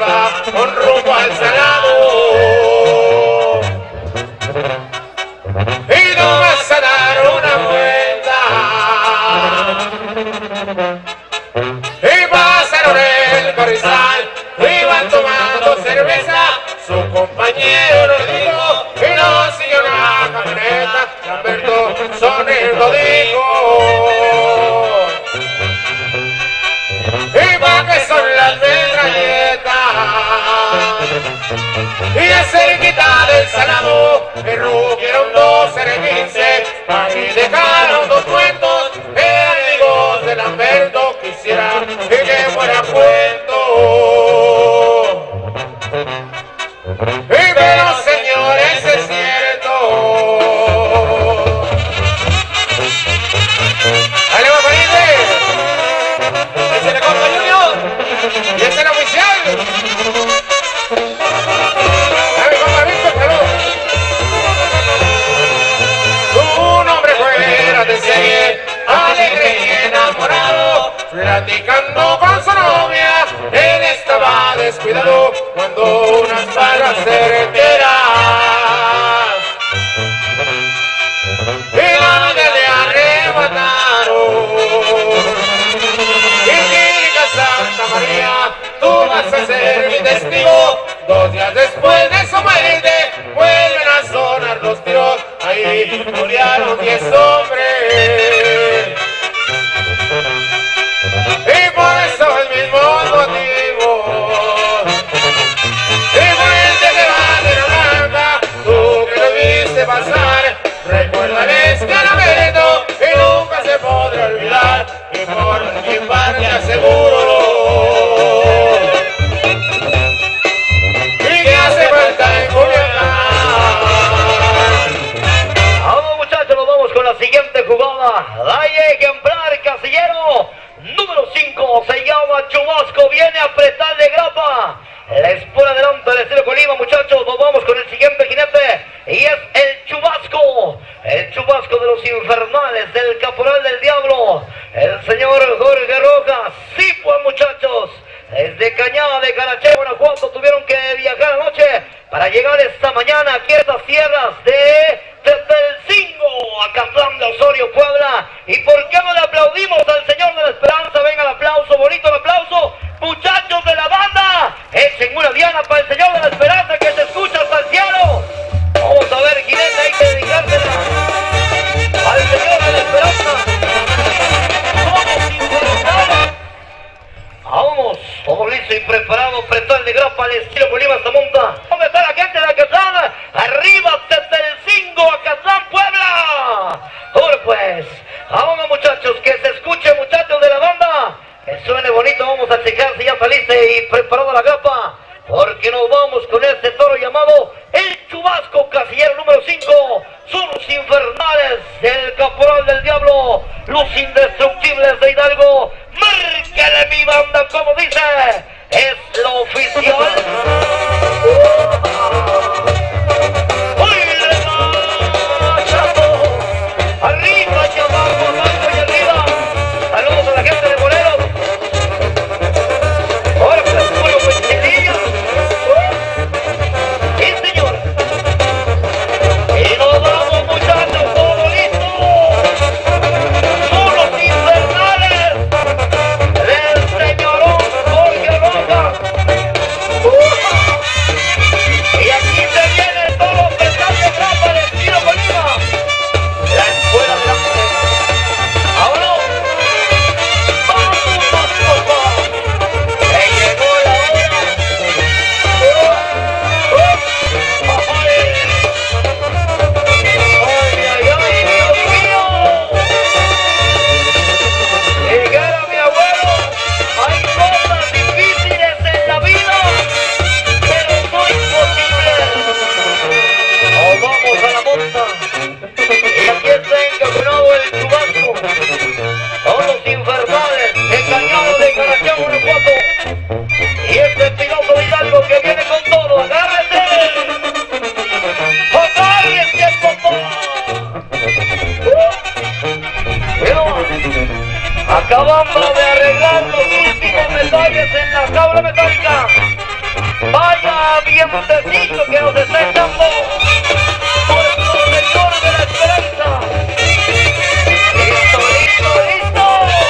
va con rumbo al salado. Y no vas a dar una vuelta. Y pasaron el Carrizal, iban tomando cerveza. Su compañero nos dijo y nos siguió una camioneta. Lamberto Soner lo dijo. Y va que son las metralletas. Y de cerquita del Salado, me rugieron dos R15. Ahí dejaron dos cuentos, eran amigos de Lamberto. Quisiera que fuera cuento. Y pero señores, es cierto. ¡Ahí le va, pariente! ¡Ese es el compa Junior! ¡Y ese es el oficial! ¡Dame, compa Víctor, salud! Un hombre fuera de serie, alegre y enamorado, platicando con su novia, él estaba descuidado cuando unas balas certeras y la le arrebataron. Y Clínica Santa María, tú vas a ser mi testigo. 2 días después de su muerte vuelven a sonar los tiros. Ahí murieron 10 hombres. Y por eso el mismo motivo, igualmente que va de la blanca, tú que lo viste pasar, recuérdales Lamberto y nunca se podrá olvidar, y por mi parte aseguro y que hace falta en Culiacán. Vamos muchachos, nos vamos con la siguiente jugada. Dalle ejemplar casillero. Número 5 se llama Chubasco, viene a apretarle grapa. La espora delante del estilo Colima, muchachos. Nos vamos con el siguiente jinete y es el Chubasco de los infernales, del caporal del diablo, el señor Jorge Rojas. Sí, pues muchachos, desde Cañada de Carache, Guanajuato, tuvieron que viajar anoche para llegar esta mañana aquí a estas tierras de Tetelcingo, a Catlán de Osorio, Puebla. ¿Y por qué no le aplaudimos al Señor de la Esperanza? Venga el aplauso, bonito el aplauso. Muchachos de la banda, echen una diana para el Señor de la Esperanza que se escucha hasta el cielo. Vamos a ver, jinete, hay que dedicársela al Señor de la Esperanza. Somos infernales. Vamos, todo listo y preparado, apretón de grapa al estilo Colima se monta. ¿Dónde está la gente de Acatlán? Arriba Tetelcingo, Acatlán, Puebla. Ahora pues, vámonos muchachos, que se escuche muchachos de la banda. Que suene bonito, vamos a checar si ya saliste y preparado la grapa. Porque nos vamos con este toro llamado el Chubasco, casillero número 5. Son los infernales, el caporal del diablo, los indestructibles de Hidalgo. Márquele mi banda, como dice, es lo oficial. Arriba y abajo, abajo y arriba. Saludos a la gente de Morelos. Ahora pues, puro Huichilillo. Sí, señor. Y nos vamos, muchachos, todo listo. Son los infernales del señorón Jorge Rojas. Y aquí se viene todo lo que está de grapa del estilo Colima. La escuela grande. ¡Vámonos! ¡Vamos, papá! ¡Que llegó la hora! ¡Ay, Dios mío! Dijera mi abuelo, hay cosas difíciles en la vida, pero no imposibles. Nos vamos a la monta. Y aquí está encajonado el Chubasco. Son los infernales, engañados de Carachá, Guanajuato. Y este piloto de Hidalgo que viene con todo. ¡Agárrese! ¡Agárrese, papá! Pero acabamos de arreglar los últimos detalles en la jaula metálica. vientecito que nos está echando nuestro Señor de la Esperanza. Listo, listo, listo.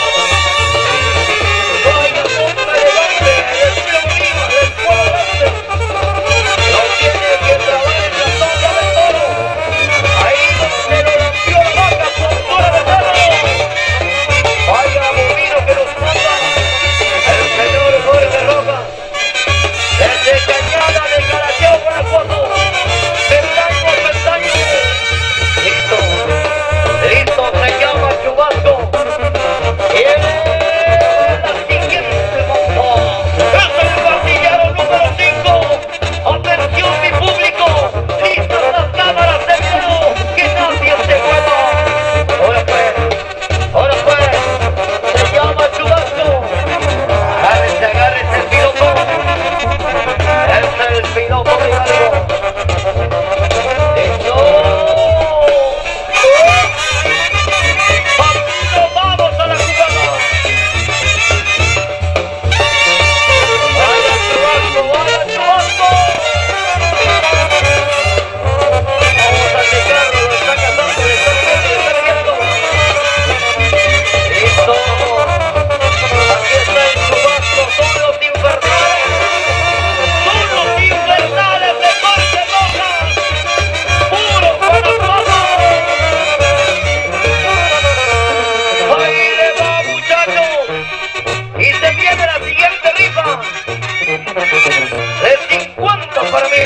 Vaya monta elegante, el estilo Bolívar, el pueblo grande. No tiene que trabar en la sombra del toro. Ahí donde lo lampió la vaca, postura de toro. Vaya bovino que nos manda el señor Jorge Roca. Desde Cañada de Caracheo, Guanajuato, peldaño a peldaño. Listo, listo, se llama Chubasco. Viene la siguiente montón. Es el partillero número 5. Atención mi público, listas las cámaras de video, que nadie se mueva. Ahora pues, se llama Chubasco. Agárrese, agárrese el piloto. Es el piloto de Hidalgo. ¡Listo! ¡Vamos a la jugada! ¡Vaya Chubasco, vaya Chubasco! Vamos a checarlo, lo está cazando, le está viendo, ¡listo! Aquí está el Chubasco, son los infernales. ¡Son los infernales de Jorge Rojas! ¡Puro Guanajuato! ¡Ahí le va, muchachos! Y se viene la siguiente rifa de 50 para 1000.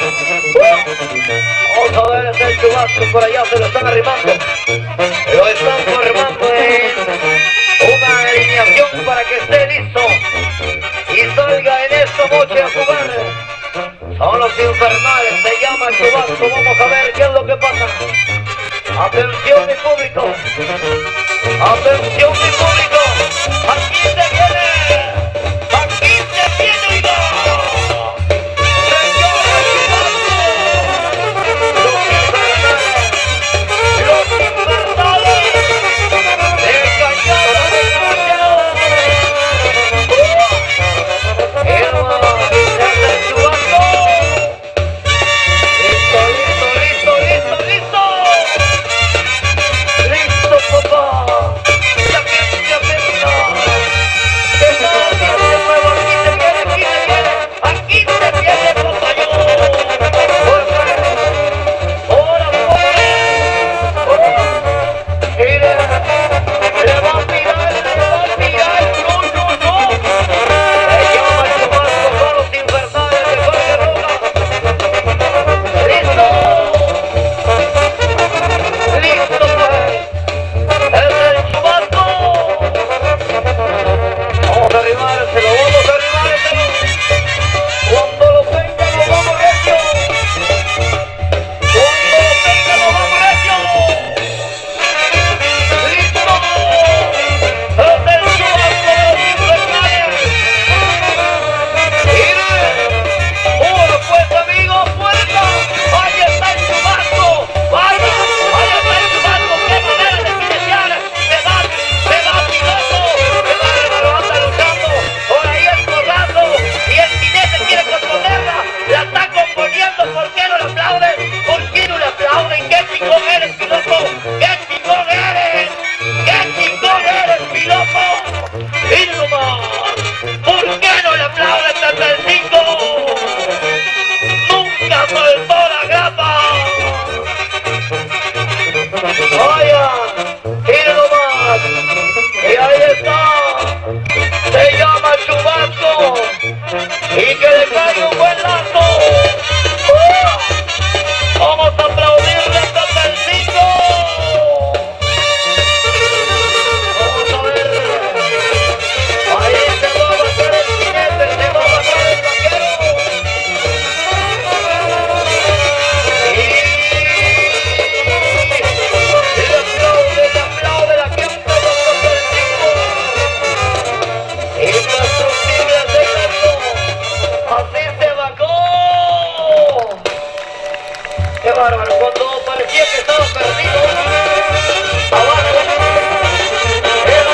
Vamos a ver, es el Chubasco por allá, se lo están arrimando. Lo están formando en una alineación para que esté listo y salga en esta noche a jugar. Son los infernales, se llama Chubasco. Vamos a ver qué es lo que pasa. Atención mi público, atención mi público. Aquí se viene, oiga. Señor Chubasco, los infernales de Cañada de Caracheo. Listo, listo, listo, listo, listo. Listo, papá. Ya que que nadie se mueva. Aquí se viene, papayón. Ahora, mire, le va a tirar, no. Se llama Chubasco con los infernales de Jorge Roca. ¡Listo! ¡Listo, pues! ¡Es el Chubasco! Vamos a arrimárselo, Cuando lo tenga, lo vamos recio. Cuando lo tenga, lo vamos recio. ¡Listo! ¡Es el Chubasco de los infernales! ¡Mire! ¡Uno, pues, amigo, fuerza! ¡Ahí está el Chubasco! ¡Vaya! ¡Ahí está el Chubasco! ¡Qué manera de iniciar! ¡Se va, piloto! ¡Se va, anda luchando! ¡Por ahí el corrazo! ¡Y el jinete quiere componerla! ¡La está componiendo! ¿Por qué no le aplauden? ¿Por qué no le aplauden? ¡Qué chingón eres, piloto! ¡Qué chingón eres! ¡Qué chingón eres, piloto! ¡Mira nomás! ¿Por qué no le aplauden hasta el 5? ¡Nunca soltó la grapa! ¡Vaya! ¡Mira nomás! ¡Y ahí está! ¡Se llama Chubasco! ¡Y que le caiga un buen lazo! ¡Vamos a aplaudirle hasta el 5! Vamos a ver. Ahí se va a bajar el jinete, se va a bajar el vaquero. Y le aplaude la gente de los del 5. Indestructible de canto. Así se bajó. ¡Qué bárbaro! Cuando parecía que estaba perdido, abajo.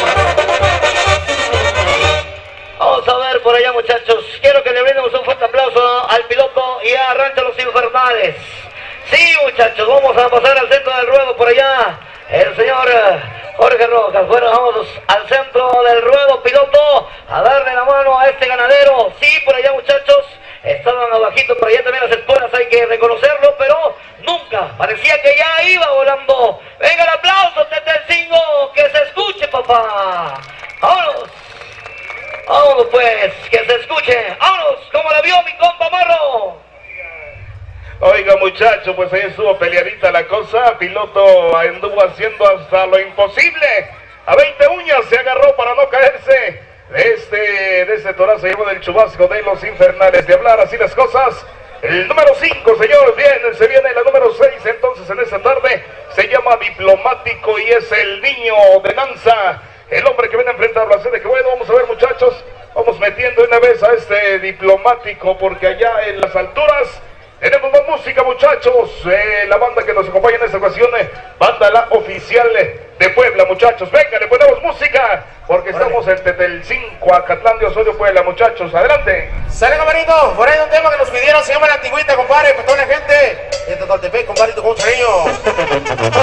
Vamos a ver por allá, muchachos. Quiero que le brindemos un fuerte aplauso. tenemos al piloto y a Rancho Los Infernales. Sí, muchachos, vamos a pasar al centro del ruedo por allá. El señor Jorge Rojas. Bueno, vamos al centro del ruedo, piloto, a darle la mano a este ganadero. Sí, por allá, muchachos, estaban abajito, por allá también las esporas, hay que reconocerlo, pero nunca, parecía que ya iba volando. Venga el aplauso, Tetelcingo, que se escuche, papá. Vámonos. Vámonos pues, que se escuche. Vámonos, como la vio mi compa Marro. Oiga, muchacho, pues ahí estuvo peleadita la cosa. Piloto anduvo haciendo hasta lo imposible. A 20 uñas se agarró para no caerse. De este torazo llevó del chubasco de Los Infernales. De hablar así las cosas. El número 5, señores, se viene la número 6. Entonces en esta tarde se llama Diplomático y es el niño de Nanza. El hombre que viene a enfrentarlo. Así de que bueno, vamos a ver, muchachos. Vamos metiendo una vez a este Diplomático porque allá en las alturas tenemos más música, muchachos. La banda que nos acompaña en esta ocasión, banda La Oficial de Puebla, muchachos. Venga, le ponemos música, porque estamos en Tetelcingo, Acatlán de Osorio, Puebla, muchachos. Adelante. Sale, compadrito. Por ahí un tema que nos pidieron, se llama La Antigüita, compadre, para toda la gente. En Totoltepec, compadrito, con mucho cariño.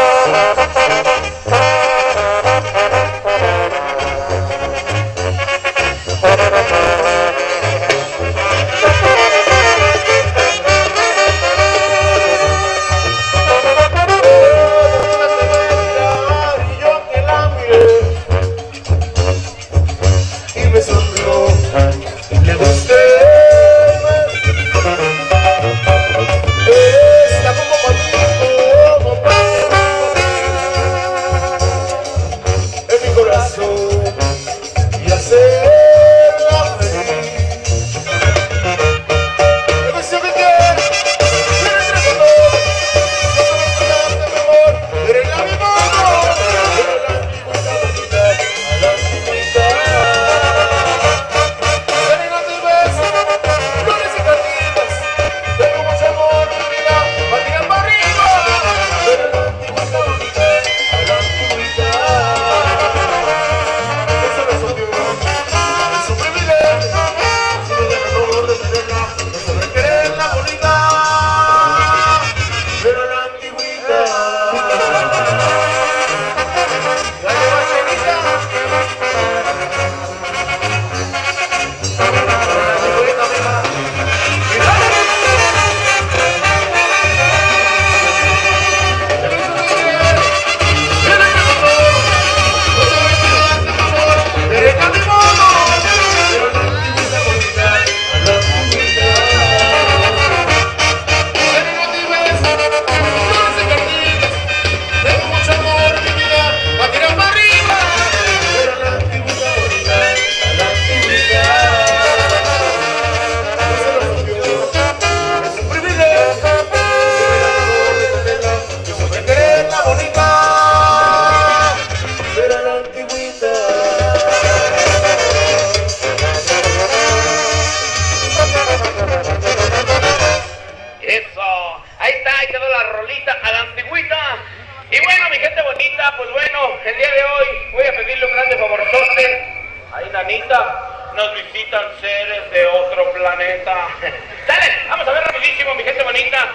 Nos visitan seres de otro planeta. Dale, vamos a ver rapidísimo, mi gente bonita.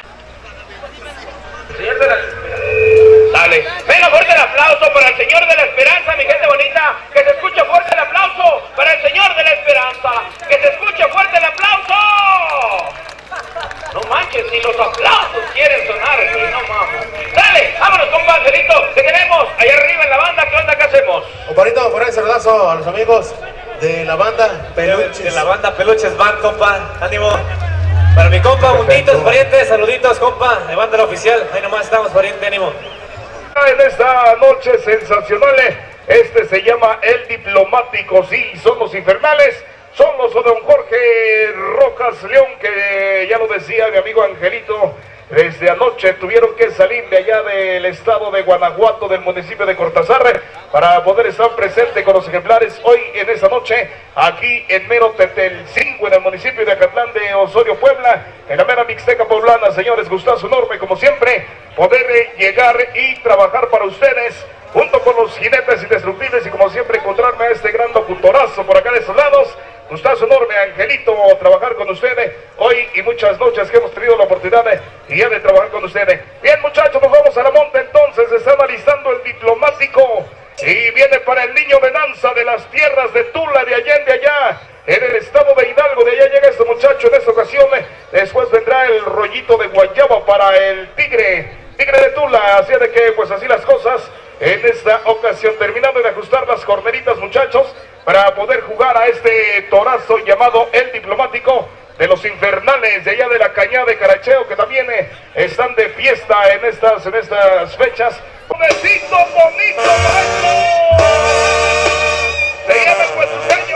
Señor de la Esperanza. Dale. Venga, fuerte el aplauso para el Señor de la Esperanza, mi gente bonita. Que se escuche fuerte el aplauso para el Señor de la Esperanza. Que se escuche fuerte el aplauso. No manches, ni los aplausos quieren sonar aquí, no mames. Dale, vámonos, compa Angelito, que tenemos allá arriba en la banda. ¿Qué onda? ¿Qué hacemos? Compadrito, por el saludazo a los amigos de la banda Peluches. De la banda Peluches Band, compa, ánimo. Para mi compa, Munditos, parientes, saluditos, compa, de banda La Oficial. Ahí nomás estamos, pariente, ánimo. En esta noche sensacional, este se llama El Diplomático. Sí, son Los Infernales, son los de don Jorge Rojas León, que ya lo decía mi amigo Angelito. Desde anoche tuvieron que salir de allá del estado de Guanajuato, del municipio de Cortázar, para poder estar presente con los ejemplares hoy en esta noche, aquí en mero Tetelcingo, en el municipio de Acatlán de Osorio, Puebla, en la mera Mixteca poblana. Señores, gustazo enorme, como siempre, poder llegar y trabajar para ustedes, junto con los jinetes indestructibles, y como siempre encontrarme a este gran locutorazo por acá de esos lados, Gustazo enorme, Angelito, trabajar con ustedes hoy y muchas noches que hemos tenido la oportunidad de trabajar con ustedes. Bien, muchachos, nos vamos a la monta entonces. Se está analizando el diplomático y viene para el niño de danza de las tierras de Tula, de Allende, allá en el estado de Hidalgo. De allá llega este muchacho en esta ocasión. Después vendrá el rollito de guayaba para el tigre de Tula. Así de que, pues así las cosas en esta ocasión. Terminando de ajustar las corneritas, muchachos, para poder jugar a este torazo llamado el diplomático de los infernales de allá de la Cañada de Caracheo, que también están de fiesta en estas fechas. ¡Un besito bonito, maestro! ¡Se llama pues su señor!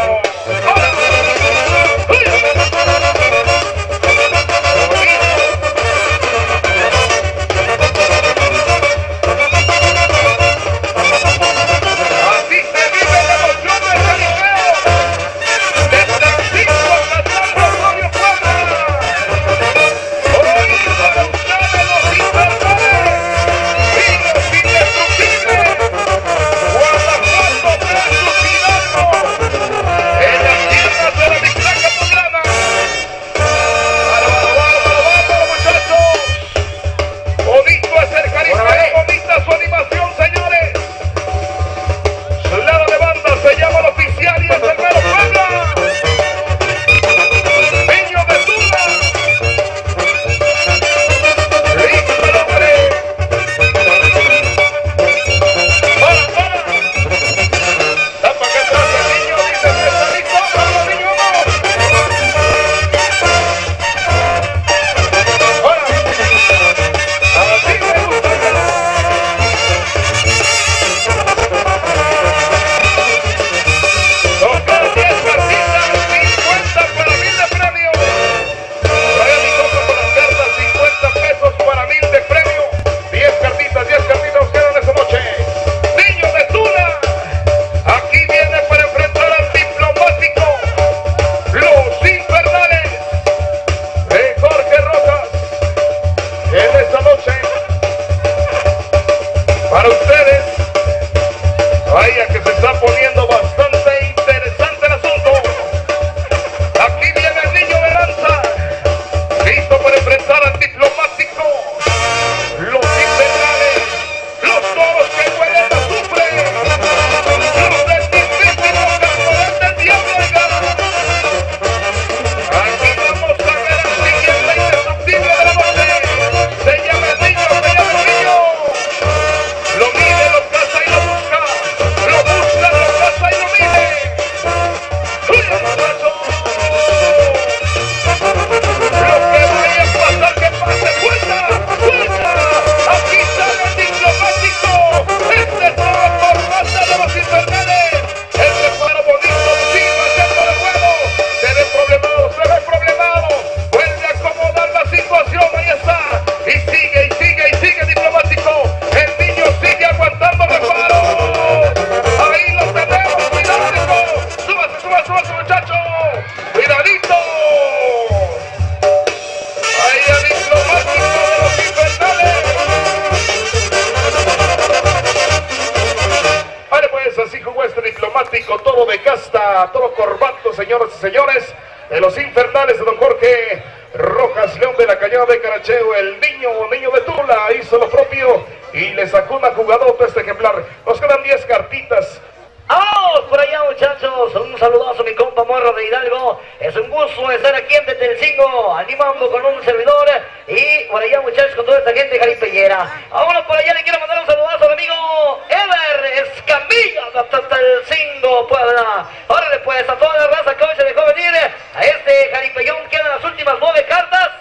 Todo de casta, todo corbato, señoras y señores, de los infernales de don Jorge Rojas León de la Cañada de Caracheo. El niño de Tula hizo lo propio y le sacó una jugadota a este ejemplar. Nos quedan 10 cartitas. ¡Vamos por allá, muchachos! Un saludazo a mi compa Morro de Hidalgo. Es un gusto estar aquí en Tetelcingo, animando con un servidor. Y por allá, muchachos, con toda esta gente jaripellera. Ahora por allá le quiero mandar un saludazo al amigo Ever Escamilla de Tetelcingo, Puebla. Órale pues, a toda la raza que hoy se dejó venir a este jaripellón. Quedan las últimas 9 cartas.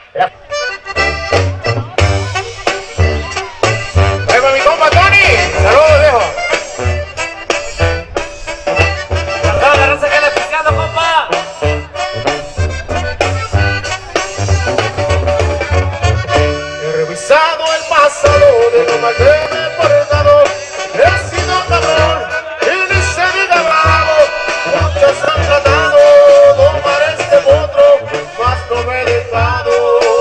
Ahí va mi compa Tony. Saludos, viejo. El pasado de lo mal que me he portado, he sido cabrón y ni se diga bravo. Muchos han tratado de domar este potro, mas no me he dejado.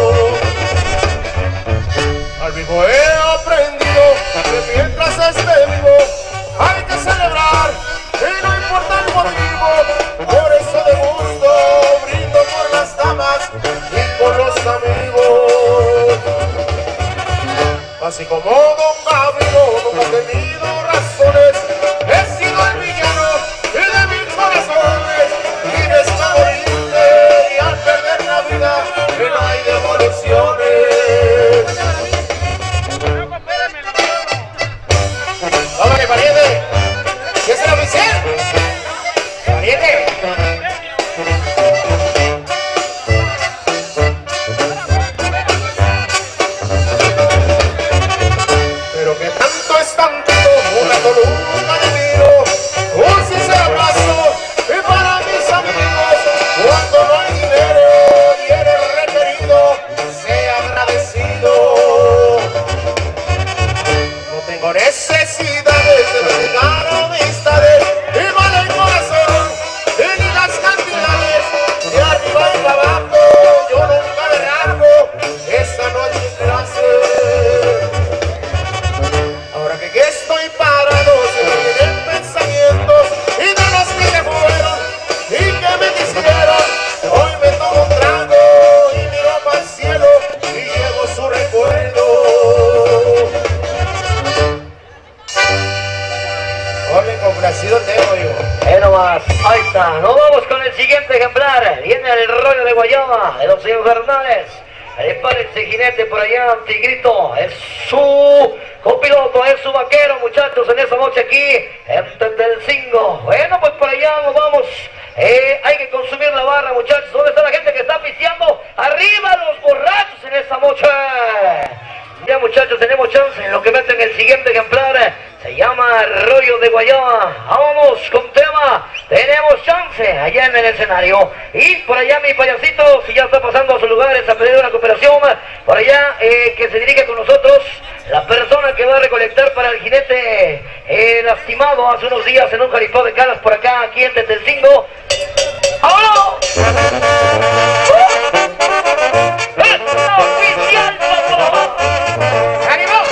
Al vivo he aprendido que mientras esté vivo hay que celebrar y no importa el motivo. Por eso Así como Don Gabriel nunca ha tenido razones, he sido el villano de mis corazones. Y me está morirte y al perder la vida que no hay devoluciones. ¡Vámonos, pariente! ¿Qué es el oficial? ¡Pariente! Pero que tanto es tanto, una columna de tiro, un sincero abrazo y para mis amigos, cuando no hay dinero y eres requerido, sea agradecido. No tengo necesidades de dedicar amistades y vale el corazón y ni las cantidades de arriba y de abajo, yo nunca me rajo, esa no es mi clase. Ahora que estoy parado, se me vienen pensamientos y de los que se fueron y que me quisieron. Hoy me tomo un trago y miro para el cielo y llevo su recuerdo. Ole, complacido tengo yo. Nomás, ahí está. Nos vamos con el siguiente ejemplar. Viene el rollo de Guayaba de los Infernales. Prepárense, jinete por allá, Tigrito. Es su copiloto, es su vaquero, muchachos, en esta noche aquí en Tetelcingo. Bueno, pues por allá nos vamos. Hay que consumir la barra, muchachos. ¿Dónde está la gente que está pisteando? ¡Arriba los borrachos en esta noche! Ya, muchachos, tenemos chance en lo que meten el siguiente ejemplar. Se llama Rollo de Guayaba. Vamos con tema. Tenemos chance allá en el escenario. Y por allá mi payasito, si ya está pasando a sus lugares a pedir una cooperación, por allá que se dirige con nosotros la persona que va a recolectar para el jinete lastimado hace unos días en un jalipó de calas por acá, aquí en Tetelcingo. ¡Vámonos! ¡Es oficial, papá! ¡Ánimo!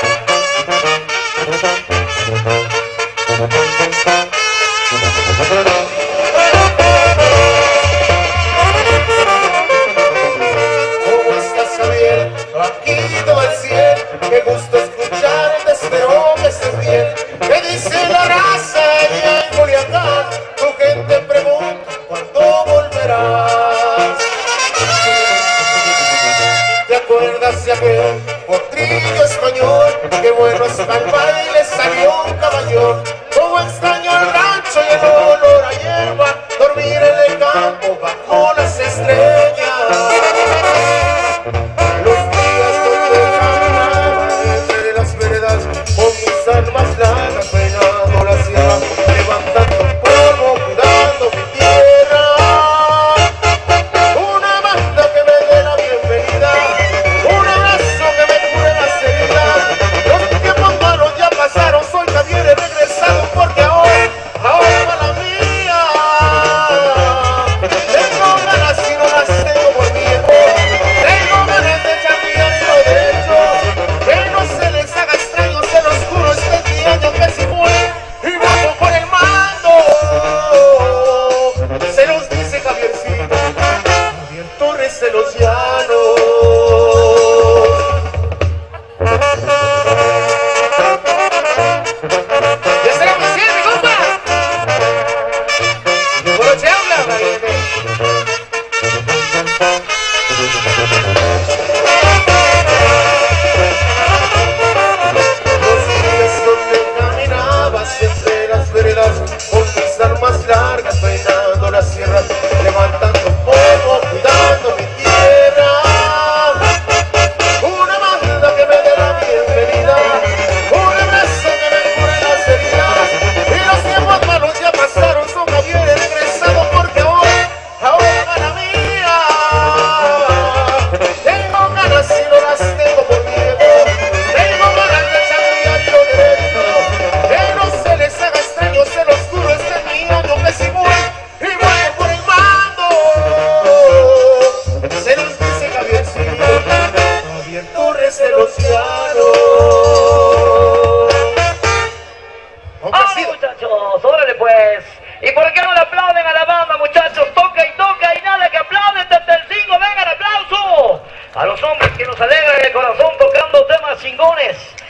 ¿Cómo estás, Javier? Aquí todo el cielo. Qué gusto escucharte, espero que estés bien. ¿Qué dice la raza allá en Culiacán? Tu gente pregunta cuándo volverás. ¿Te acuerdas de aquel potrillo español? Qué bueno está el baile, salió un caballón. Como extraño el rancho y el olor a hierba, dormir en el campo bajo las estrellas. Los días donde caminaba entre las veredas con mis armas largas, peinando la sierra, levantando el polvo, cuidando mi tierra. Una banda que me dé la bienvenida, un abrazo que me cure las heridas. Los tiempos malos ya pasaron, soy Javier, he regresado porque ahora va la mía. Tengo ganas y no las tengo por miedo.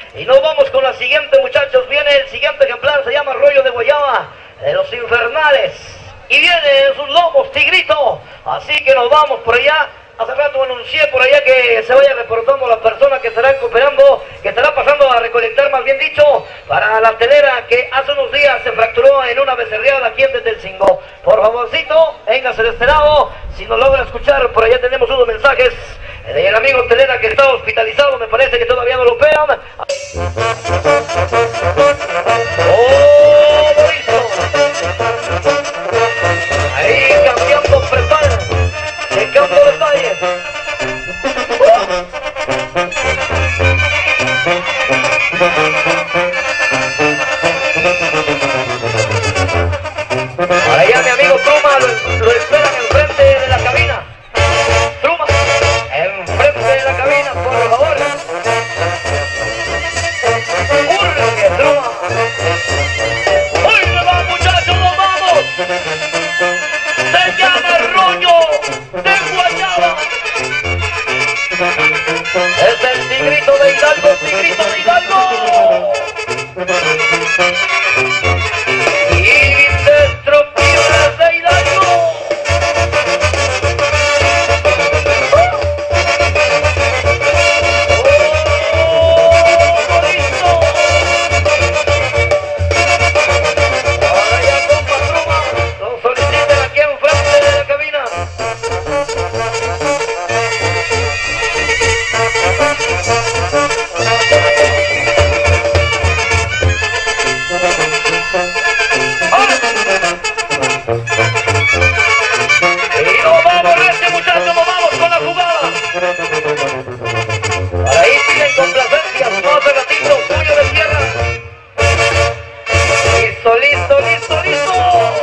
Y nos vamos con la siguiente, muchachos. Viene el siguiente ejemplar, se llama Rollo de Guayaba, de los Infernales. Y viene en sus lomos Tigrito. Así que nos vamos por allá. Hace rato anuncié por allá que se vaya reportando la persona que estará cooperando, que estará pasando a recolectar, más bien dicho, para la telera que hace unos días se fracturó en una becerreada aquí en Tetelcingo. Por favorcito, véngase de este lado. Si nos logra escuchar, por allá tenemos unos mensajes del amigo telera que está hospitalizado. Me parece que todavía no lo operan. ¡Oh, listo! Ahí cambiando prepara. En campo de detalle. Por allá mi amigo Truma lo esperan enfrente de la cabina. Truma, enfrente de la cabina, por favor. ¡Urge, Truma! ¡Hoy se va, muchachos, nos vamos! Se llama Rollo de Guayaba. Es el Tigrito de Hidalgo, Tigrito de Hidalgo. Indestructibles de Hidalgo. ¡Oh, listo! Ahora ya compa Truma, lo soliciten aquí enfrente de la cabina. Y nos vamos, este muchacho, nos vamos con la jugada. Por ahí piden complacencias, no hace ratito, puño de tierra. Listo, listo, listo, listo.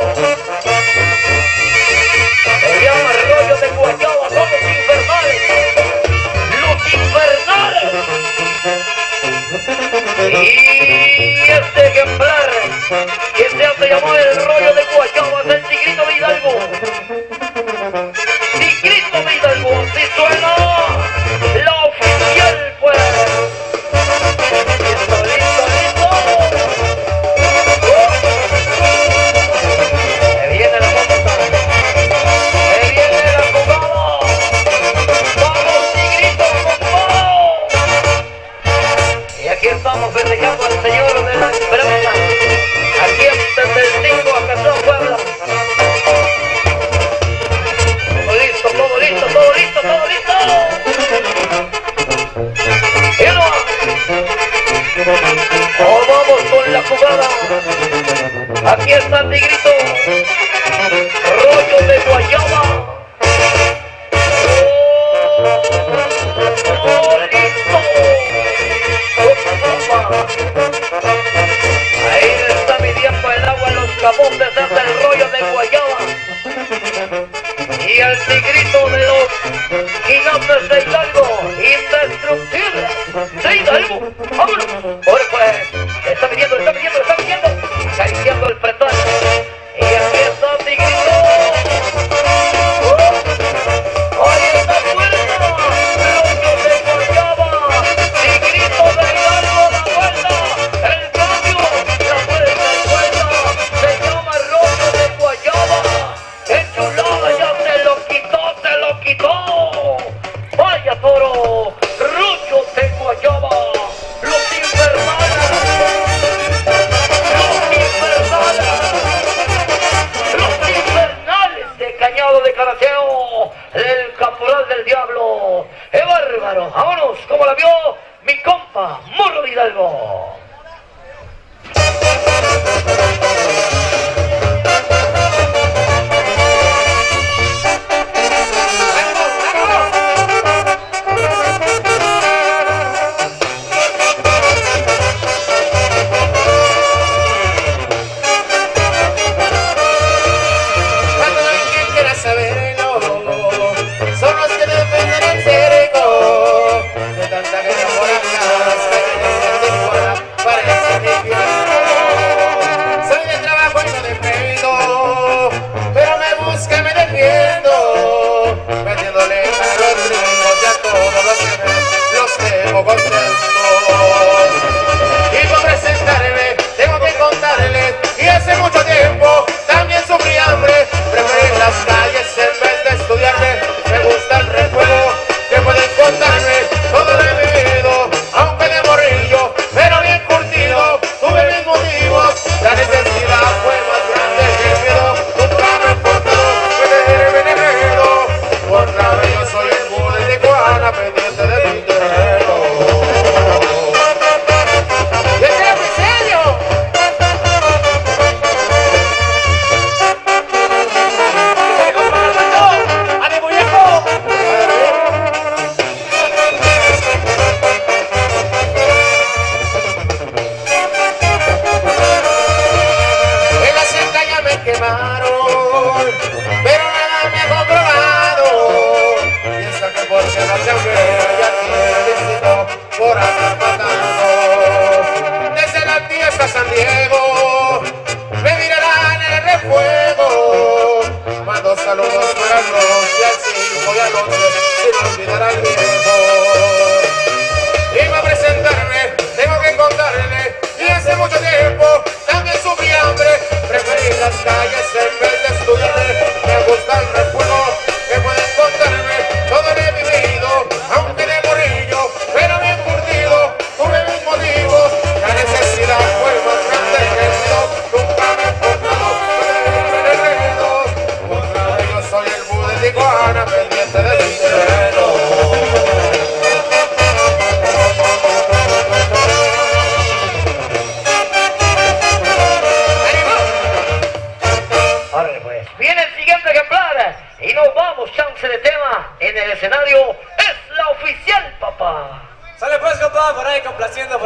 Se llama Rollo de Guayaba, son los infernales. Los infernales. Y este ejemplar que se hace llamar el Rollo de Guayaba es el Tigrito de Hidalgo. Tigrito de Hidalgo, si suena la oficial, pues. Listo, listo, listo. Se viene la música. Se viene la jugada. Vamos, Tigrito, compadre. Y aquí estamos festejando al Señor de la Esperanza. Aquí en Tetelcingo, Acazón, Puebla. Todo listo, todo listo, todo listo, todo listo. Y no. Oh, vamos con la jugada. Aquí está el Tigrito. Rollo de Guayaba. Oh, listo. Ahí le está midiendo el agua en los camotes hasta el Rollo de Guayaba. Y el Tigrito de los Gigantes de Hidalgo, indestructibles de Hidalgo. ¡Vámonos! Ahora pues, está midiendo, está midiendo, está midiendo. Acariciando el pretón. Y aquí está Tigrito. ¡Ahí está fuerza! ¡Rollo de Guayaba! ¡Tigrito de Hidalgo, la vuelta! ¡El cambio! ¡La vuelta! ¡Se llama Rollo de Guayaba! ¡Qué chulada! ¡Ya se lo quitó, se lo quitó! ¡Vaya toro! ¡Rollo de Guayaba! ¡Los infernales! ¡Los infernales! ¡Los infernales de Cañado de Caraceo! ¡El caporal del diablo! ¡Qué bárbaro! ¡Vámonos! Como la vio mi compa Morro de Hidalgo. Cuando alguien quiera saberlo, son los que dependen del cerco. De tanta guerra por acá, hasta que desde fuera parece de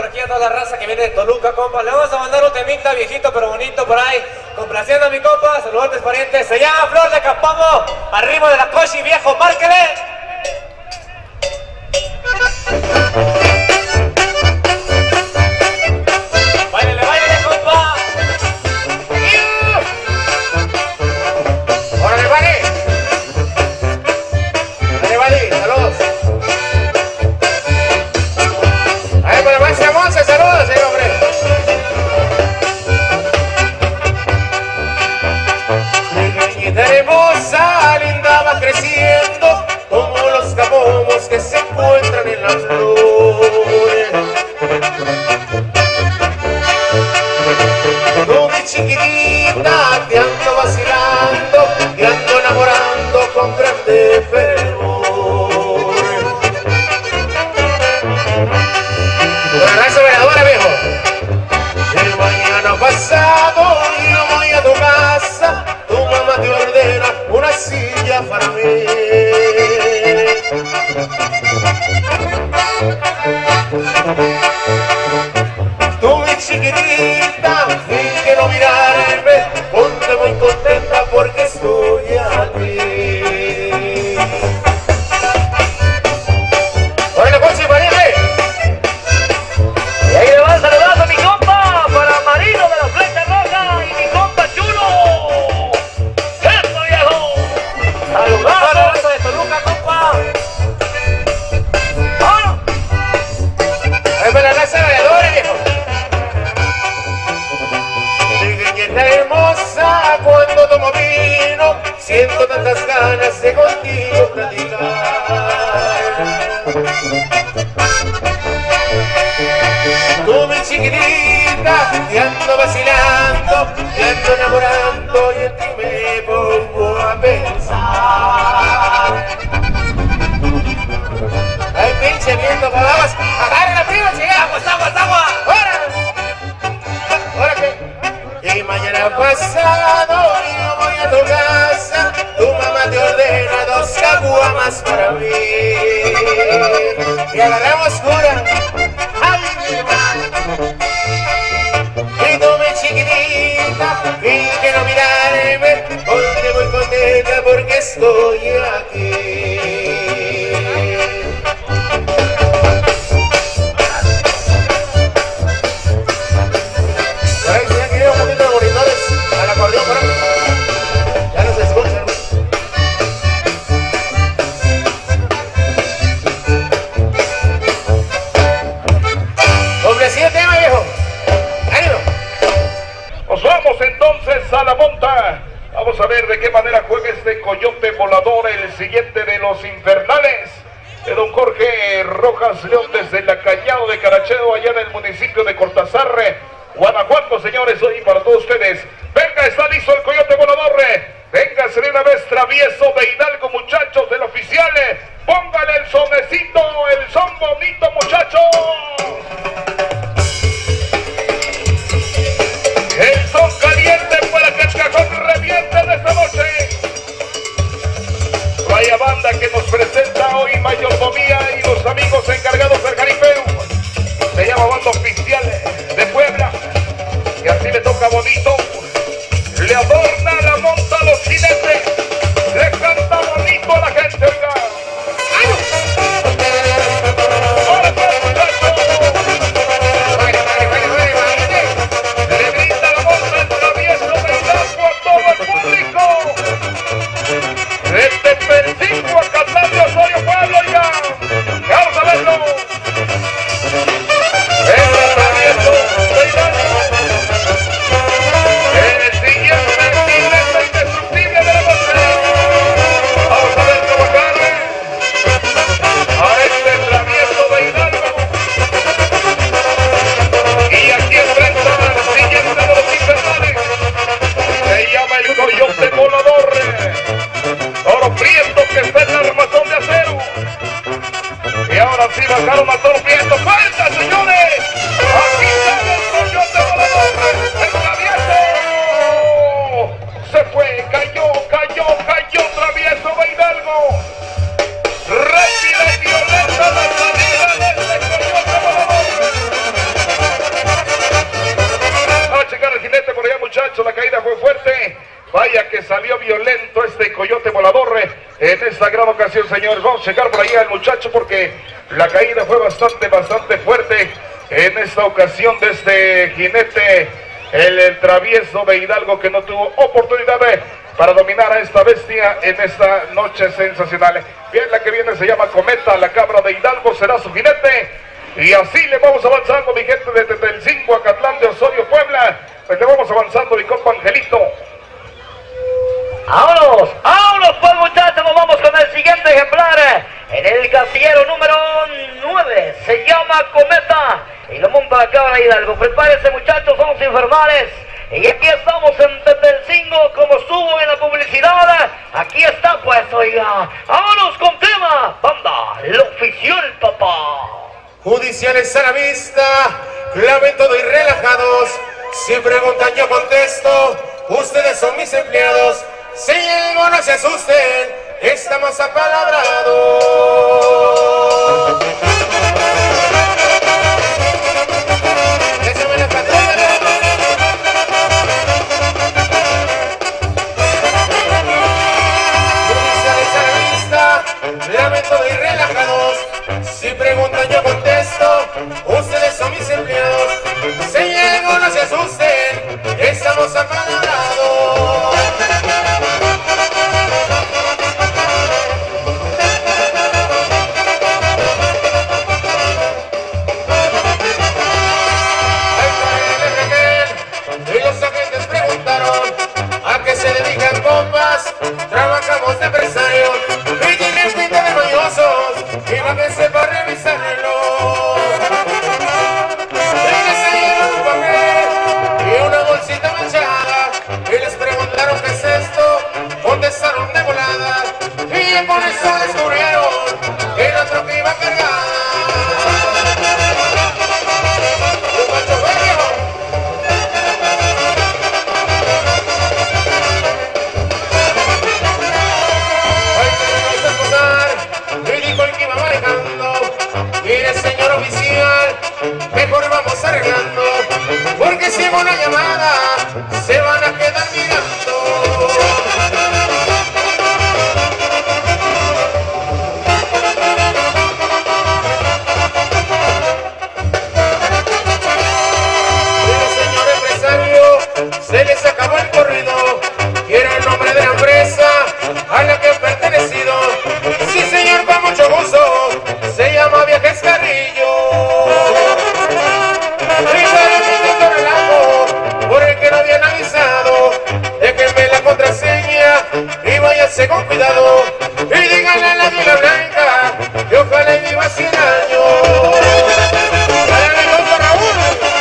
por aquí a toda la raza que viene de Toluca, compa. Le vamos a mandar un temita viejito pero bonito por ahí. Complaciendo a mi compa, saludantes parientes. Se llama Flor de Capamo, al ritmo de la Cochi, viejo, márquele. Báilele, báilele, compa. ¡Órale, vale! ¡Dale, vale! ¡Saludos! A ver, para Maestra Monse, saludos, hombre. Niñita hermosa, linda, va creciendo como los camomos que se encuentran en las flores. Tú, mi chiquitita, te ando vacilando, te ando enamorando con grande fervor. Buena raza veladora, viejo. El mañana pasado yo voy a tu casa, tu mamá te ordena una silla para mí. Tú, mi chiquitita, finge no mirarme, ponte muy contenta porque estoy aquí. ¡Órale, Conchi, pareje! Y ahí le va el saludazo a mi compa, para Marino de la Flecha Roja y mi compa Chulo. ¡Eso, viejo! ¡Saludazo! De Toluca, compa. ¡Vámonos! ¡Ay, para la raza veladora, viejo! Niñita hermosa, cuando tomo vino, siento tantas ganas de contigo platicar. Tú, mi chiquitita, te ando vacilando, te ando enamorando y en ti me pongo a pensar. Ay, pinche viento, vamos, agarren la prima, chica. ¡Aguas, aguas, aguas! ¡Ahora! ¿Ahora qué? Y mañana pasado yo voy a tu casa, tu mamá te ordena 2 caguamas para mí. Y agarramos cura. ¡Ay, mi madre! Y tú, mi chiquitita, finge no mirarme, ponte muy contenta porque estoy aquí. Por ahí tenía que ir un poquito de monitores al acordeón, por ahí. Ya no se escucha, ¿no? Complacido tema, viejo. ¡Ánimo! Nos vamos entonces a la monta. Vamos a ver de qué manera juega este coyote volador, el siguiente de los infernales. De don Jorge Rojas León desde la Cañado de Caracheo, allá en el municipio de Cortázar, Guanajuato, señores, hoy para todos ustedes. Venga, está listo el coyote volador. Venga, de una vez travieso de Hidalgo, muchachos del oficial. Póngale el sonecito, el son bonito, muchachos. El son caliente para que el cajón reviente de esta noche. Vaya banda que nos presenta hoy Mayordomía y los amigos encargados del jaripeo. Se llama Banda Oficial de Puebla. Y así le toca bonito. Le adorna la monta a los jinetes. Le canta bonito a la gente, oiga. ¡Ahora pues, muchachos! Le brinda la monta el travieso de Hidalgo a todo el público. Desde Persico a Cataldo, Osorio, Pueblo, oiga. Vamos a verlo. El travieso de Hidalgo. Señoras y señores, vamos a checar por ahí al muchacho porque la caída fue bastante fuerte en esta ocasión de este jinete, el travieso de Hidalgo, que no tuvo oportunidad para dominar a esta bestia en esta noche sensacional. Bien, la que viene se llama Cometa, la cabra de Hidalgo será su jinete. Y así le vamos avanzando, mi gente de Tetelcingo, Acatlán de Osorio, Puebla. Pues le vamos avanzando, mi compa Angelito. ¡Vámonos! Pues muchachos, nos vamos con el siguiente ejemplar. En el casillero número 9, se llama Cometa y lo monta la cabra de Hidalgo. Prepárense muchachos, somos infernales. Y aquí estamos en Tetelcingo, como estuvo en la publicidad. Aquí está pues, oiga. ¡Vámonos con tema! Banda, lo oficial, papá. Judiciales a la vista, claven todo y relajados. Si preguntan yo contesto, ustedes son mis empleados. Si llego no se asusten, estamos apalabrados. Déjame la patrona. Judiciales a la vista, claven todo y relajados. Si preguntan yo contesto, ustedes son mis empleados. Si llego no se asusten, estamos apalabrados. Y los agentes preguntaron a qué se dedican, compas. Trabajamos de empresarios y tienen pinta de mañosos. Y bájense para revisarlo. Y les dieron un papel y una bolsita manchada. Y les preguntaron qué es esto. Contestaron de volada. Y con eso descubrieron que el otro que iba a cargar. Un macho bello. Y dijo el que iba manejando: mire señor oficial, mejor vamos arreglando, porque si hago una llamada se van a quedar mirando. Mire señor empresario, se les acabó el corrido. Quiero el nombre de la empresa a la que he pertenecido. Sí señor, con mucho gusto, se llama Viajes Carrillo. Y para mí tengo relajo, por el que no habían avisado, déjenme la contraseña y váyanse con cuidado. Y díganle a la Vila Blanca que ojalá y viva 100 años. Dale, compa Raúl.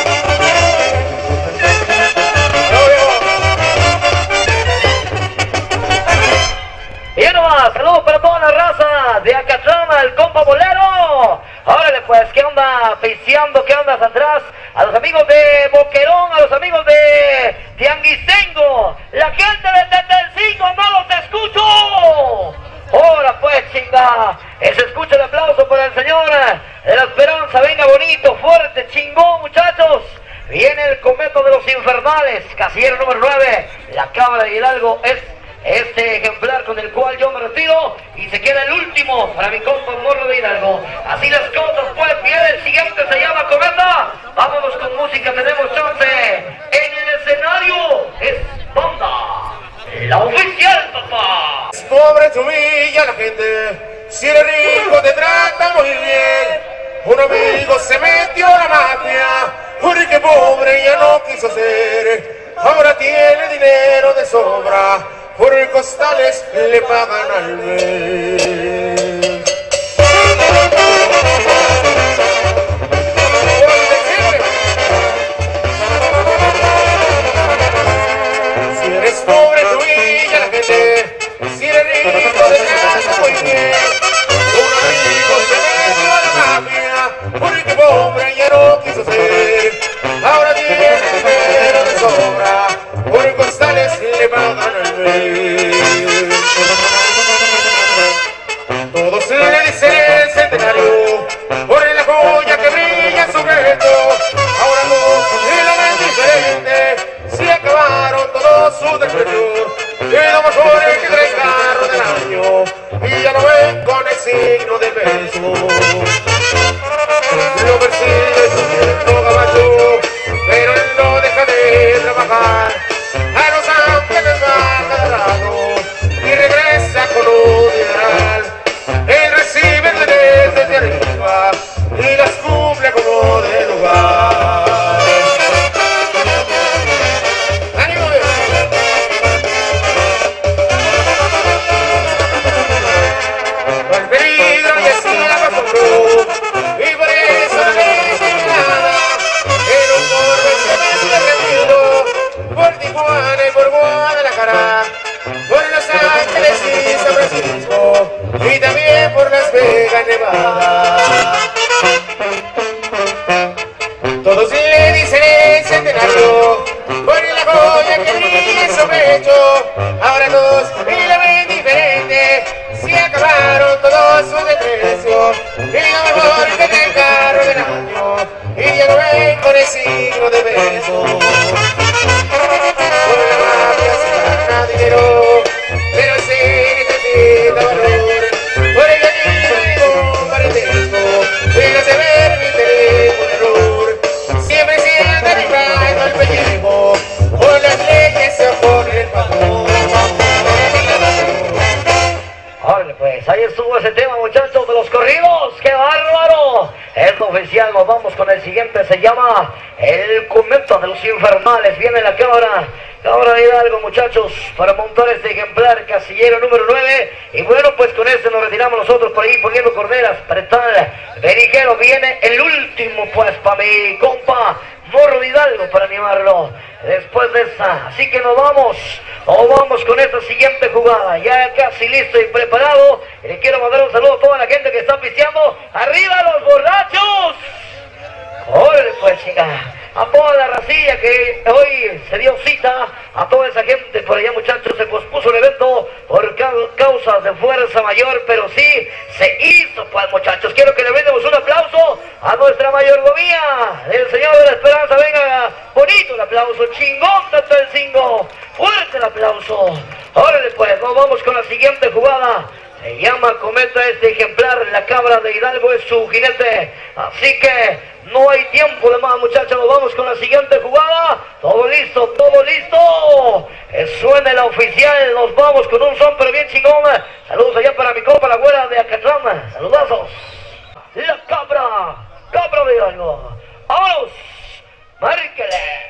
Bien nomás, saludos para toda la raza de Acatlán, el compa Bolero. Órale pues, ¿qué onda Piseando? ¿Qué onda atrás? A los amigos de Boquerón, a los amigos de Tianguistengo, la gente de Tetelcingo, no los escucho. Ahora pues, chinga, se escucha el aplauso para el señor de la Esperanza. Venga bonito, fuerte, chingón muchachos. Viene el Cometa de los infernales, casillero número 9, la cabra de Hidalgo. Es este ejemplar con el cual yo me retiro y se queda el último para mi compa Morro de Hidalgo. Así las cosas pues, bien, el siguiente se llama Cometa. Vámonos con música, tenemos chance. En el escenario es Banda, la oficial, papá. Pobre te humilla la gente, si eres rico te trata muy bien. Un amigo se metió a la mafia, porque pobre ya no quiso ser. Ahora tiene dinero de sobra, por el costales le pagan al mes. Si eres pobre te humilla la gente, si eres rico te trata muy bien. Un amigo se metió a la mafia, porque pobre ya no quiso ser. Ahora tiene dinero de sobra, por el costales le pagan al mes. Vega, Nevada. Todos le dicen el centenario por la joya que brilla en su pecho. Ahora todos la ven diferente, se acabaron todos sus desprecios. Y lo mejor que te encargo del año, y ya no ven con el signo de beso. Por la mafia se gana dinero, pero se necesita valor. Por el camino de un parentesco, y no se permite un error. Siempre se anda arribando el pellejo, por las leyes se opone el patrón. Órale, pues, ahí estuvo ese tema, muchachos, de los corridos. ¡Qué bárbaro! Es lo oficial, nos vamos con el siguiente. Se llama El Cometa de los Infernales. Viene la cabra de Hidalgo, muchachos, para montar este ejemplar casillero número 9. Y bueno, pues con este nos retiramos nosotros por ahí poniendo corderas. Pretal, Berijero, viene el último, pues, para mi compa Morro de Hidalgo, para animarlo después de esta. Así que nos vamos con esta siguiente jugada, ya casi listo y preparado. Y le quiero mandar un saludo a toda la gente que está pisteando. ¡Arriba los borrachos! ¡Órale, pues, chica! A toda la racilla que hoy se dio cita, a toda esa gente por allá, muchachos. Se pospuso el evento por causas de fuerza mayor, pero sí se hizo, pues, muchachos. Quiero que le brindemos un aplauso a nuestra mayordomía, el Señor de la Esperanza. Venga, bonito el aplauso, chingón de Telcingo, fuerte el aplauso. Órale, pues, nos vamos con la siguiente jugada. Se llama Cometa este ejemplar, la cabra de Hidalgo es su jinete. Así que no hay tiempo de más, muchachos, nos vamos con la siguiente jugada. Todo listo, todo listo. Suene la oficial, nos vamos con un son pero bien chingón. Saludos allá para mi compa, la güera de Acatlán. Saludazos. La cabra de Hidalgo. ¡Vamos! ¡Márquele!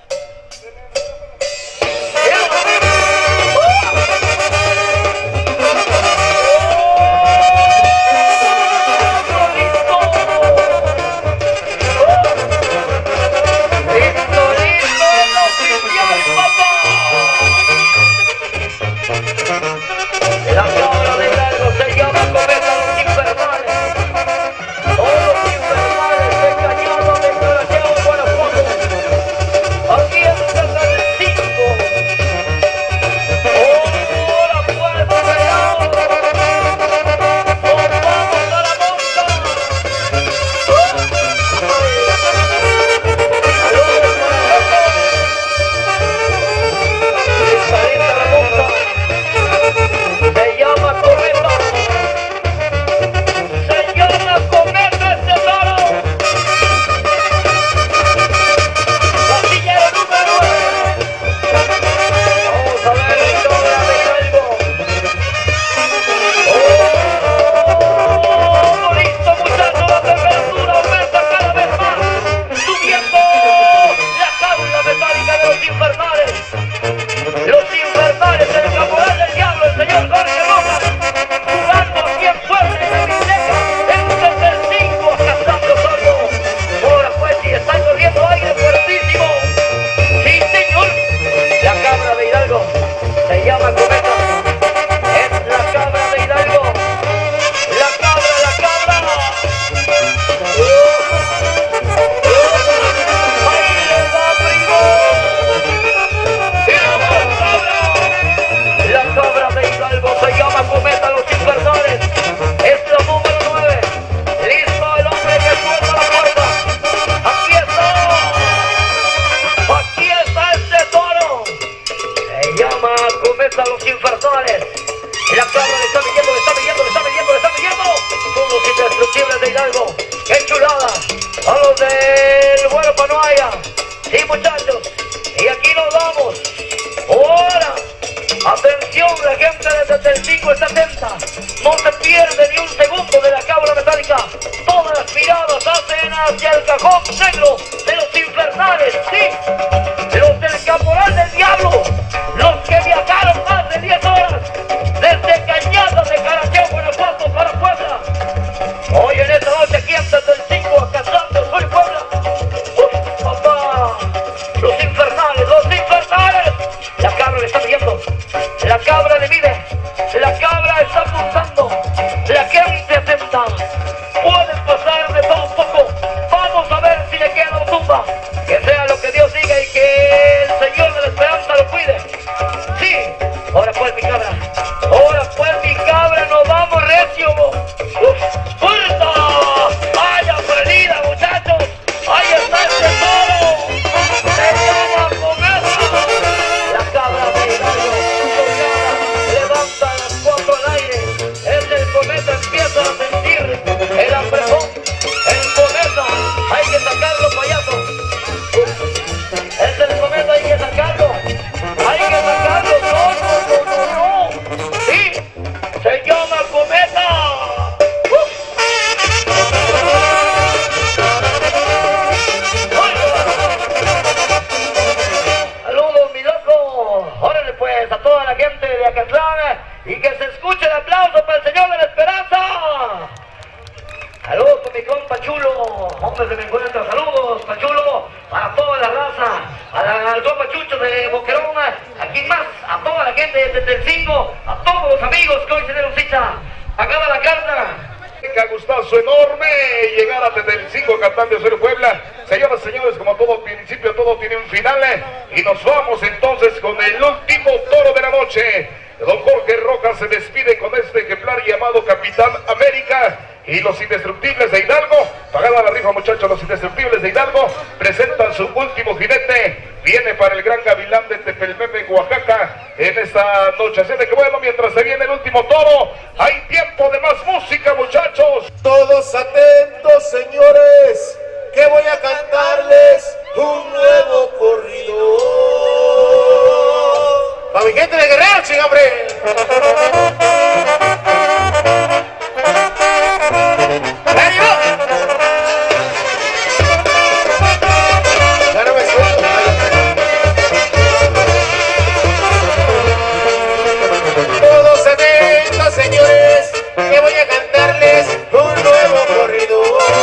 La cabra de Hidalgo se llama Cometa los Infernales. Todos los infernales de Cañada de Caracheo, Guanajuato. Aquí en el 5. ¡Oh, la puerta real! ¡Nos vamos a la monta! ¡Saludos para Escaleta la monta! Se llama Cometa este toro. Casillero número 9. Vamos a ver el cabra de Hidalgo. ¡Oh! Listo, muchachos, la temperatura aumenta cada vez más, subiendo la jaula metálica de los infernales. Los infernales, el caporal del diablo, el señor Jorge Rojas, jugando aquí en Puebla, en la biblioteca, desde el 5 a Castro Osorio. Ahora pues, si están corriendo aire fuertísimo. Sí, señor. La cabra de Hidalgo se llama Cometa. Es la cabra de Hidalgo. La cabra. ¡Ahí le va, primo! La cabra de Hidalgo se llama Cometa los Infernales. Es la número 9. Listo el hombre que suelta la puerta. Aquí está este toro. Se llama Cometa los Infernales. La cabra le está midiendo. Son los indestructibles de Hidalgo. ¡Qué chulada! A los del Huerpa no haya. Sí, muchachos. Y aquí nos vamos. Ahora. Atención, la gente desde Telcingo está atenta. No se pierde ni un segundo de la cabra metálica. Todas las miradas hacen hacia el cajón negro de los infernales. Sí, los del caporal del diablo. Los que viajaron más de 10 horas desde Cañada de Caracheo, Guanajuato para Puebla. Hoy en esta noche aquí en Telcingo, a Casando, soy Puebla. ¡Uf, papá! Los infernales. La cabra le está midiendo. La cabra le mide. La cabra está apuntando. La gente atenta. a toda la raza, al compa Chucho de Boquerón, aquí más, a toda la gente de Telcingo, a todos los amigos que hoy se dieron cita. Acaba la carta. Qué gustazo enorme llegar a Telcingo cantando Cero Puebla. Señoras y señores, como todo principio, todo tiene un final. Y nos vamos entonces con el último toro de la noche. Don Jorge Rojas se despide con este ejemplar llamado Capitán América. Y los Indestructibles de Hidalgo, pagada la rifa muchachos, los Indestructibles de Hidalgo presentan su último jinete. Viene para el Gran Gavilán de Tepelmepe, Oaxaca, en esta noche. Así de que bueno, mientras se viene el último toro, hay tiempo de más música muchachos. Todos atentos, señores, que voy a cantarles un nuevo corrido. ¡Para mi gente de Guerrero, ching, hombre! Todos atentos, señores, que voy a cantarles un nuevo corrido.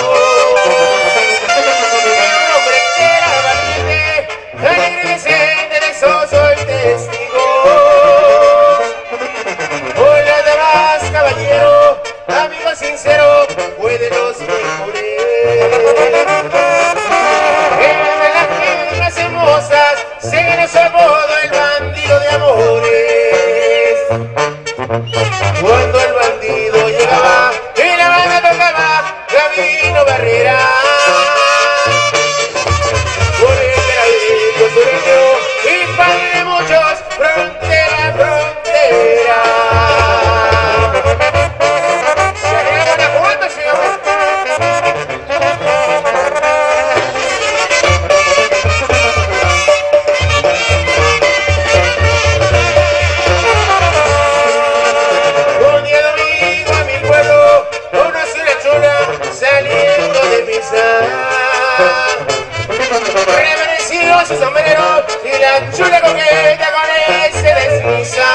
Un hombre que era valiente, alegre y decente, de eso soy testigo. Hola, damas, caballero, amigo sincero, fue de los mejores. Entre las piedras hermosas, se nos apodo el bandido de amores. Cuando el bandido llegaba y la banda tocaba, Gabino Barrera. Por él era hijo sureño y padre de muchos, frontera a frontera. Se van a jugar, señores. Un día domingo a mi pueblo conocí una chula saliendo de misa. Reverenció su sombrero y la chula coqueta con él se desliza.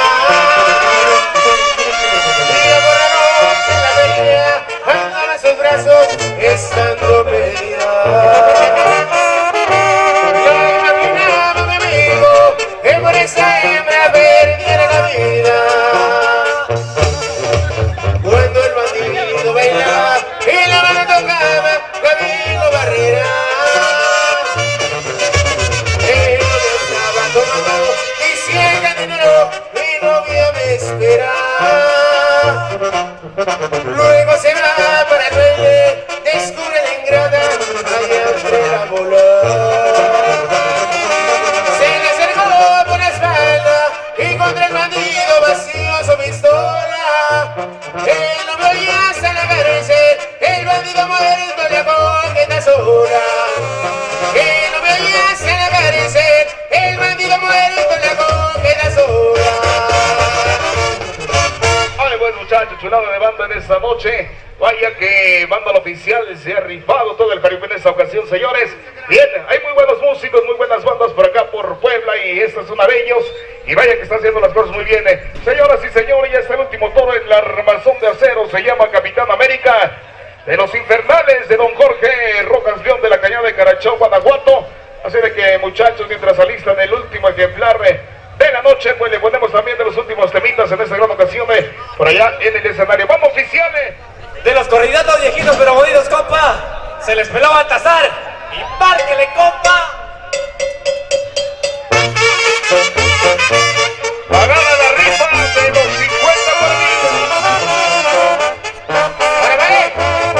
Y por la noche en la avenida andaba sus brazos estando perdida. Yo imaginaba mi amigo que por esa hembra perdiera la vida. Cuando el bandido bailaba y la mano tocaba Gabino Barrera. Él me estaba tomando y si era dinero mi novia me espera. Luego se va para el baile, descubre la ingrata allá entre la bola. Se le acercó por la espalda y contra el bandido vació su pistola. Él no me oía hasta la cárcel, el bandido muerto le coqueta sola. Él no me oía hasta la cárcel, el bandido muerto le coqueta sola. Ay, buen muchacho, chulada de banda en esta noche. Vaya que banda oficial se ha rifado todo el Caribe en esta ocasión, señores. Bien, hay muy buenos músicos, muy buenas bandas por acá por Puebla y esta es una de ellos. Y vaya que está haciendo las cosas muy bien. Señoras y señores, ya está el último toro en la armazón de acero, se llama Capitán América. De los infernales de don Jorge Rojas León de la Cañada de Carachao, Guanajuato. Así de que muchachos, mientras alistan el último ejemplar de la noche, pues le ponemos también de los últimos temitas en esta gran ocasión por allá en el escenario. ¡Vamos, oficiales! De los corridatos viejitos pero jodidos, compa, se les peló Baltasar y márquele, compa. Pagada la rifa de los 50 perdidos. ¡Vale, vale!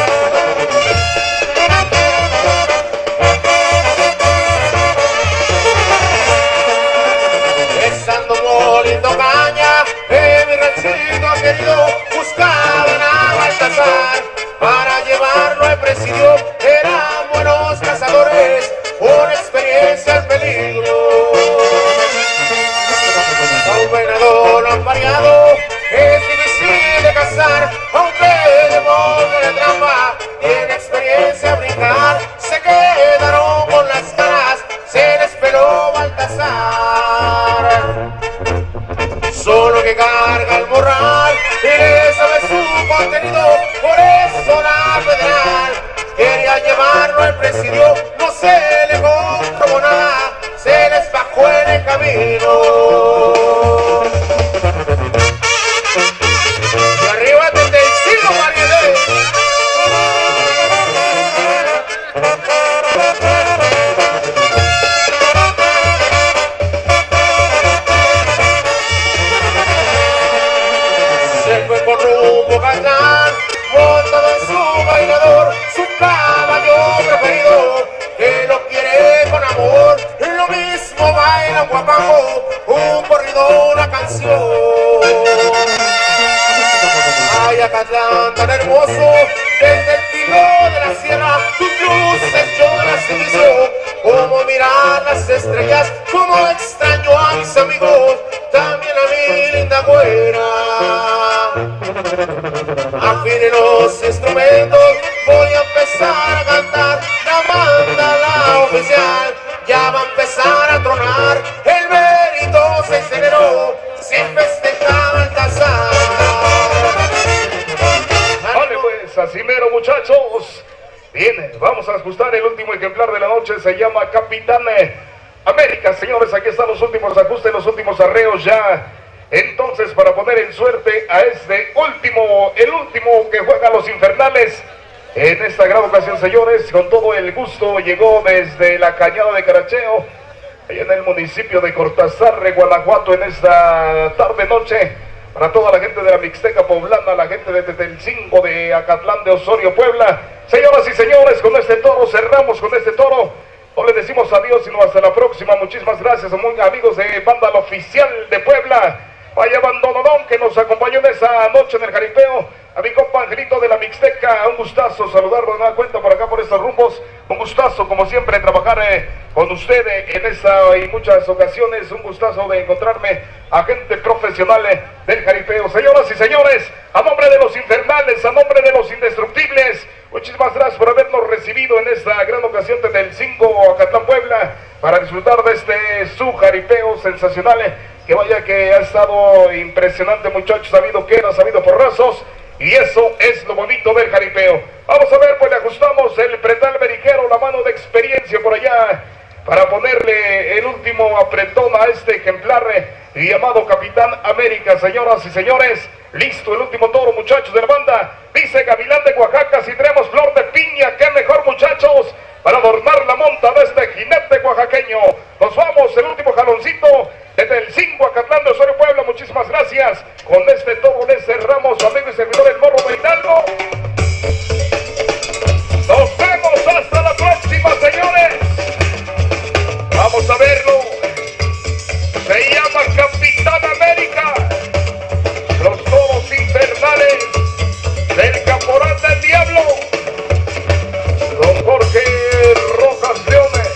Estando moliendo caña en mi ranchito querido, buscaban a Baltasar para llevarlo al presidio. Era bueno un corrido, una canción. Ay, Acatlán tan hermoso, desde el filo de la sierra, tus luces yo las he visto, como mirar las estrellas, como extraño a mis amigos, también a mi linda güera. Afinen los instrumentos, voy a empezar a cantar, la banda, la oficial, ya va a empezar a tronar, el mérito se aceleró, sin festejar al casar. Vale pues, así mero muchachos. Bien, vamos a ajustar el último ejemplar de la noche, se llama Capitán América. Señores, aquí están los últimos ajustes, los últimos arreos ya. Entonces, para poner en suerte a este último, el último que juega los infernales en esta gran ocasión, señores, con todo el gusto, llegó desde la Cañada de Caracheo, allá en el municipio de Cortázar, Guanajuato, en esta tarde-noche, para toda la gente de la Mixteca Poblana, la gente de Tetelcingo, de Acatlán, de Osorio, Puebla. Señoras y señores, con este toro cerramos, con este toro no le decimos adiós, sino hasta la próxima. Muchísimas gracias a muy amigos de Banda La Oficial de Puebla. Vaya bandonodón que nos acompañó en esa noche en el jaripeo. A mi compa Angelito de la Mixteca, un gustazo saludarlo de nueva cuenta por acá, por estos rumbos. Un gustazo, como siempre, trabajar con usted en esta y muchas ocasiones. Un gustazo de encontrarme a gente profesional del jaripeo. Señoras y señores, a nombre de los infernales, a nombre de los indestructibles, muchísimas gracias por habernos recibido en esta gran ocasión desde el 5 Acatlán, Puebla, para disfrutar de este su jaripeo sensacional. Que vaya que ha estado impresionante, muchachos, sabido que era, sabido porrazos, y eso es lo bonito del jaripeo. Vamos a ver, pues le ajustamos el pretal beriquero, la mano de experiencia por allá, para ponerle el último apretón a este ejemplar llamado Capitán América. Señoras y señores, listo el último toro, muchachos de la banda. Dice Gavilán de Oaxaca, si tenemos flor de piña, qué mejor, muchachos, para adornar la monta de este jinete oaxaqueño. Nos vamos, el último jaloncito desde el 5 Acatlán de Osorio, Puebla. Muchísimas gracias. Con este toro le cerramos, amigo y servidor, el Morro de Hidalgo. Nos vemos hasta la próxima, señores. Vamos a verlo. Se llama Capitán América. Los toros infernales del Caporal del Diablo. Don Jorge Rojas Leones.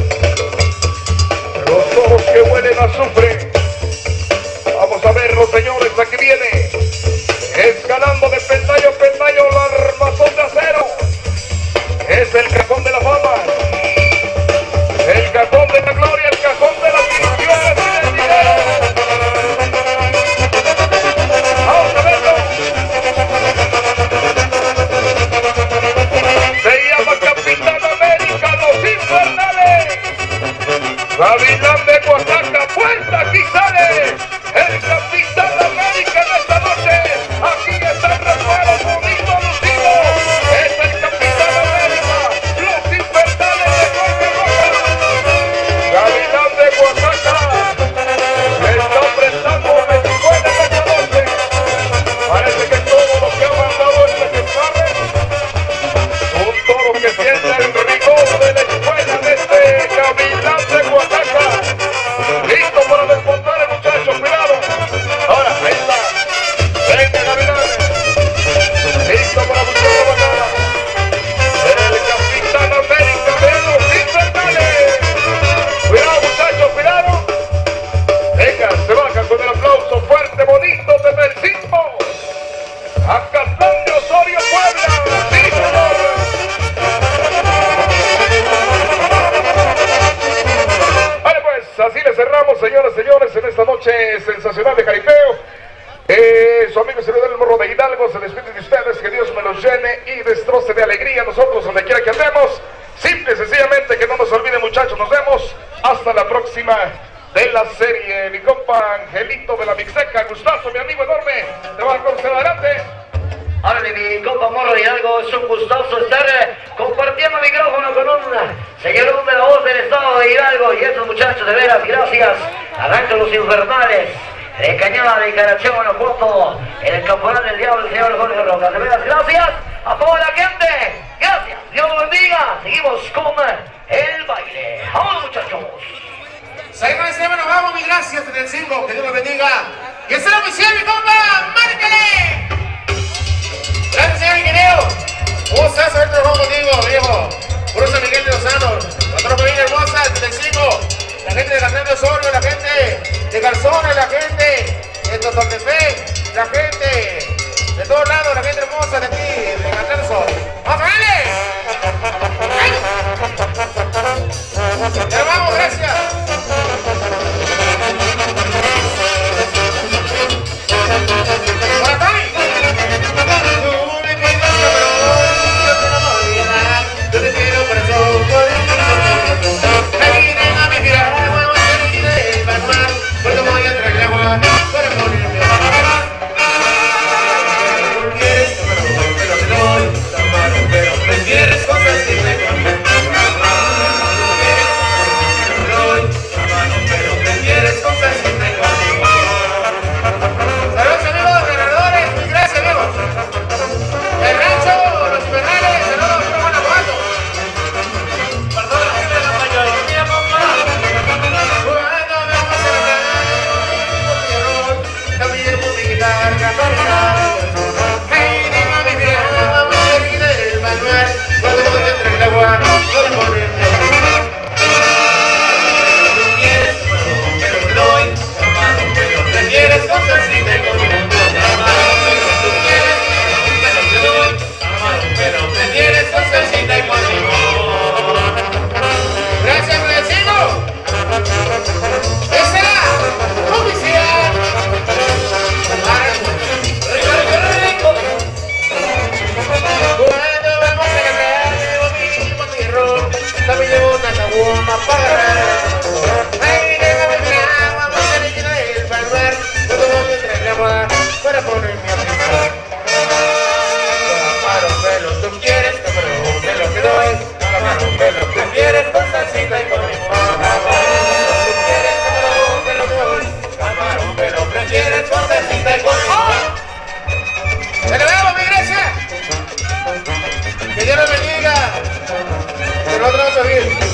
Los toros que huelen a azufre. Vamos a verlo, señores. Aquí viene. Escalando de peldaño a peldaño el armazón de acero. Es el cajón de la fama. El cajón de la gloria. El cajón de las ilusiones y del dinero. Vamos a verlo. Se llama Capitán América, los infernales. Gavilán de Oaxaca, puerta, aquí sale el Capitán América en esta noche. Aquí está el recuerdo bonito, lucido. Es el Capitán América, los infernales de Jorge Rojas. Gavilán de Oaxaca le está prestando Venezuela en esta noche. Parece que todo lo que ha mandado es ejemplares. Un toro que siente el rigor de la escuela de este Gavilán de Oaxaca. Listo para desmontar el muchacho, cuidado. Ahora, ahí está. Venga, Gavilán. Listo para buscar la batalla. El Capitán América de los infernales. Cuidado, muchachos, cuidado. Venga, se baja con el aplauso fuerte, bonito desde el 5. Acatlán de Osorio, Puebla. Sí, señor. Vale, pues, así le cerramos, señoras y señores, en esta noche sensacional de jaripeo. Su amigo y servidor el Morro de Hidalgo se despide de ustedes. Que Dios me los llene y destroce de alegría nosotros donde quiera que andemos. Simple y sencillamente que no nos olviden, muchachos. Nos vemos hasta la próxima de la serie. Mi compa Angelito de la Mixteca, gustazo, mi amigo enorme. Te vas a conocer adelante. Árale, mi compa Morro de Hidalgo, es un gustoso estar compartiendo micrófono con un señor de la voz del estado de Hidalgo. Y esos muchachos, de veras, gracias. Arrancan los infernales de Cañada de Caracheo, Guanajuato, en el Caporal del Diablo, el señor Jorge Rojas. De veras, gracias a toda la gente. Gracias, Dios los bendiga. Seguimos con el baile. ¡Vamos, muchachos! Seis más, vamos, mi gracias, 35, que Dios los bendiga. Y esa es la misión, mi compa, márcale. Gracias, señor ingeniero. ¿Cómo estás? Ahorita nos vamos contigo, viejo. Puro San Miguel de Lozano, la tropa bien hermosa, 35. La gente de Gastón Osorio, la gente de Garzones, la gente de Totoltepec, la gente de todos lados, la gente hermosa de aquí, de Gastón Osorio. ¡Vamos a darle! ¡Ya vamos, gracias! ¡Para Tony! Tú me pides cabrón, yo te no me olvidar, yo te quiero corazón, por el me vine a mi mirar, vamos a salir del mar, porque voy a traer el agua para ponerme a bajar. Tú quieres camarón, pero te doy camarón, pero prefieres convertirme con mi quieres convertirme conmigo. Saludos amigos, ganadores, muy gracias amigos. El rancho, los Bernales, saludos, pero Guanajuato. Perdón, la gente de la mayoría, mamá. Cuando me vamos a celebrar, también con mi guitarra, hey, dime mi vida, vamos a salir del manual, cuando voy a traer el agua, voy a ponerme quieres cosas y te conozco, tú quieres, pero te doy, pero prefieres cosas y te conozco. Gracias, vecino. Esa es la publicidad. Rico. Cuando vamos a ganar, llevo mi ron, también llevo una caguama para ganar. Para ponerme a pensar. Camarón, pelo, tú quieres, camarón, pelo que doy. Camarón, pelo, tú quieres, con salsita y con limón. Camarón, tú quieres, camarón, pelo que doy. Camarón, pelo, prefieres con salsita y con limón. ¡Se le vemos, mi iglesia! Que Dios los bendiga. Que nosotros vamos a vivir.